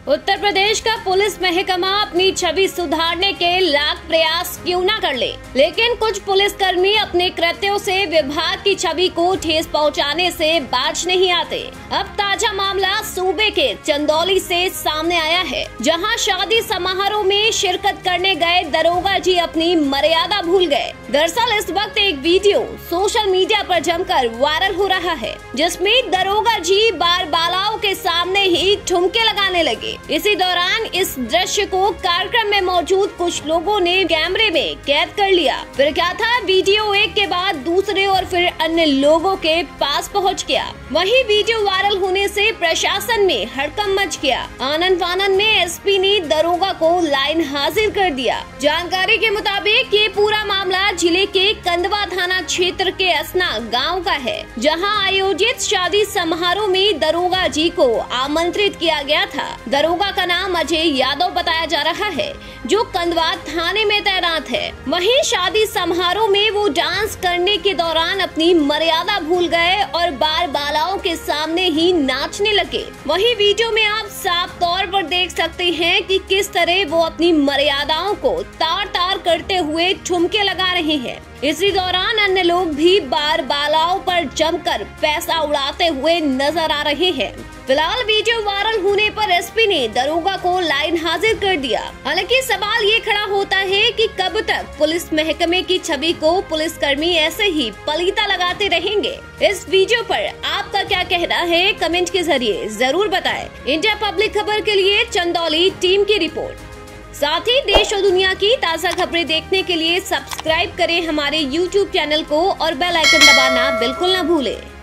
उत्तर प्रदेश का पुलिस महकमा अपनी छवि सुधारने के लाख प्रयास क्यों न कर ले, लेकिन कुछ पुलिसकर्मी अपने कृत्यों से विभाग की छवि को ठेस पहुंचाने से बाज नहीं आते। अब ताजा मामला सूबे के चंदौली से सामने आया है, जहां शादी समारोह में शिरकत करने गए दरोगा जी अपनी मर्यादा भूल गए। दरअसल इस वक्त एक वीडियो सोशल मीडिया पर जमकर वायरल हो रहा है, जिसमें दरोगा जी बार बालाओं के सामने ही ठुमके लगाने लगे। इसी दौरान इस दृश्य को कार्यक्रम में मौजूद कुछ लोगों ने कैमरे में कैद कर लिया। फिर क्या था, वीडियो एक के बाद दूसरे और फिर अन्य लोगों के पास पहुंच गया। वही वीडियो वायरल होने से प्रशासन में हड़कंप मच गया। आनन फानन में एसपी ने दरोगा को लाइन हाजिर कर दिया। जानकारी के मुताबिक ये पूरा मामला जिले के कंदवा थाना क्षेत्र के असना गाँव का है, जहाँ आयोजित शादी समारोह में दरोगा जी को आमंत्रित किया गया था। दरोगा का नाम अजय यादव बताया जा रहा है, जो कंदवा थाने में तैनात है। वहीं शादी समारोह में वो डांस करने के दौरान अपनी मर्यादा भूल गए और बार बालाओं के सामने ही नाचने लगे। वहीं वीडियो में आप साफ तौर पर देख सकते हैं कि किस तरह वो अपनी मर्यादाओं को तार तार करते हुए ठुमके लगा रहे हैं। इसी दौरान अन्य लोग भी बार बालाओं पर जमकर पैसा उड़ाते हुए नजर आ रहे हैं। फिलहाल वीडियो वायरल होने पर एसपी ने दरोगा को लाइन हाजिर कर दिया। हालांकि सवाल ये खड़ा होता है कि कब तक पुलिस महकमे की छवि को पुलिसकर्मी ऐसे ही पलीता लगाते रहेंगे। इस वीडियो पर आपका क्या कहना है, कमेंट के जरिए जरूर बताएं। इंडिया पब्लिक खबर के लिए चंदौली टीम की रिपोर्ट। साथ ही देश और दुनिया की ताज़ा खबरें देखने के लिए सब्सक्राइब करें हमारे YouTube चैनल को और बेल आइकन दबाना बिल्कुल न भूलें।